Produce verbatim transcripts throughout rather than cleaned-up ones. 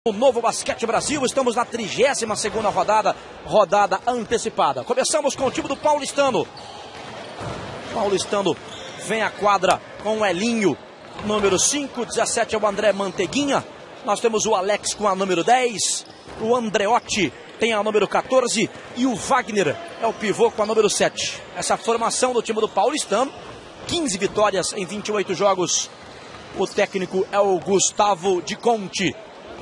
O Novo Basquete Brasil, estamos na trigésima segunda rodada, rodada antecipada. Começamos com o time do Paulistano. Paulistano vem à quadra com o Elinho, número cinco, dezessete é o André Manteguinha. Nós temos o Alex com a número dez, o Andreotti tem a número quatorze e o Wagner é o pivô com a número sete. Essa formação do time do Paulistano, quinze vitórias em vinte e oito jogos. O técnico é o Gustavo Di Conte.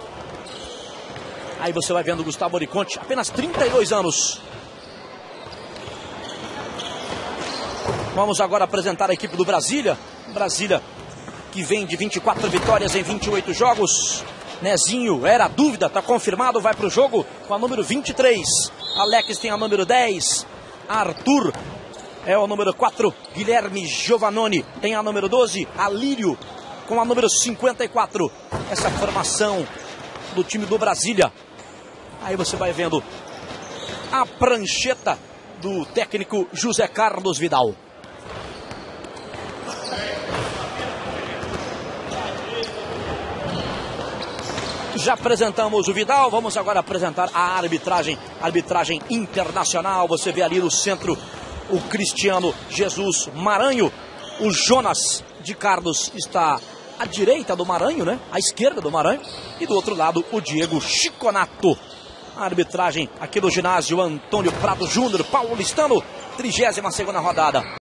Aí você vai vendo o Gustavo Di Conte, apenas trinta e dois anos. Vamos agora apresentar a equipe do Brasília. Brasília que vem de vinte e quatro vitórias em vinte e oito jogos. Nezinho era a dúvida, está confirmado, vai para o jogo com a número vinte e três. Alex tem a número dez. Arthur é o número quatro. Guilherme Giovannoni tem a número doze. Alírio com a número cinquenta e quatro. Essa formação do time do Brasília. Aí você vai vendo a prancheta do técnico José Carlos Vidal. Já apresentamos o Vidal, vamos agora apresentar a arbitragem, arbitragem internacional. Você vê ali no centro o Cristiano Jesus Maranho. O Jonas de Carlos está à direita do Maranho, né? À esquerda do Maranho. E do outro lado o Diego Chiconato. A arbitragem aqui do ginásio Antônio Prado Júnior, Paulistano, trigésima segunda rodada.